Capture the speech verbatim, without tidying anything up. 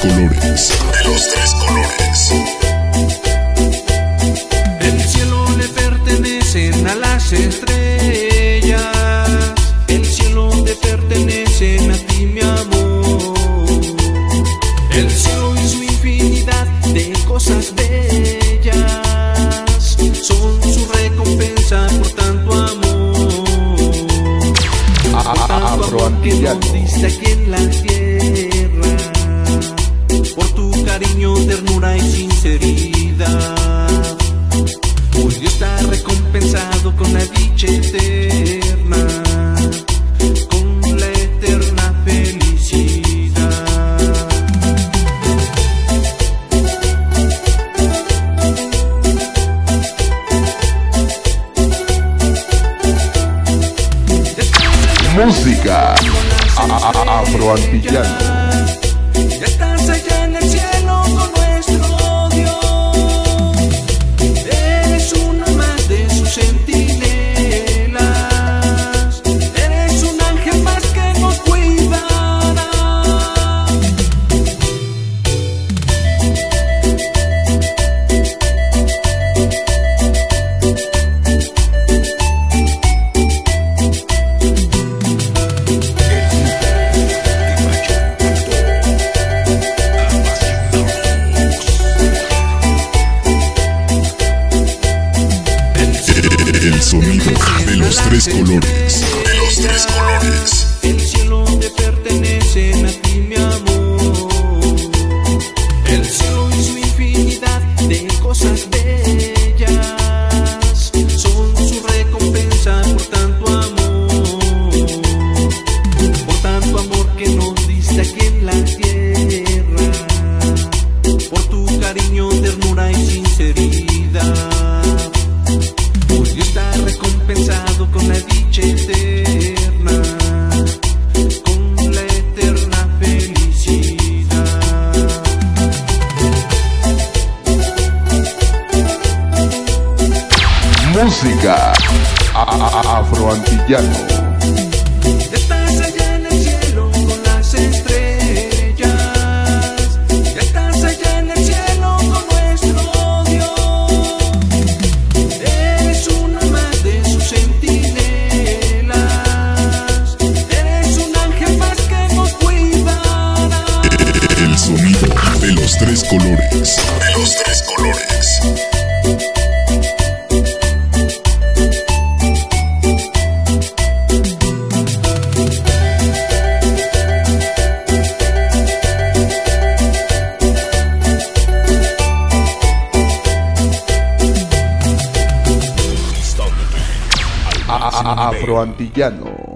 colores, de los tres colores. El cielo le pertenecen a las estrellas, el cielo te pertenecen a ti, mi amor. El cielo y su infinidad de cosas bellas son su recompensa por tanto amor. Por tanto amor que nos diste aquí en la tierra, por tu cariño, ternura y sinceridad. Hoy Dios está recompensado con la dicha eterna, con la eterna felicidad. Música afroantillano. Ya estás allá en el cielo con nuestro Dios. Eres uno más de sus centinelas. Eres un ángel más que nos cuidará. El sonido de los tres colores, de los tres colores. El cielo te pertenece a ti, mi amor. El cielo y su infinidad de cosas bellas son su recompensa por tanto amor. Por tanto amor que nos diste aquí en la tierra, por tu cariño, ternura y sinceridad. Está recompensado con la dicha eterna, con la eterna felicidad. Música afroantillano. Estás allá en el cielo con las estrellas, ya estás allá en el cielo con nuestro Dios. Eres uno más de sus centinelas, eres un ángel más que nos cuidará. El sonido de los tres colores, de los tres colores. Afroantillano.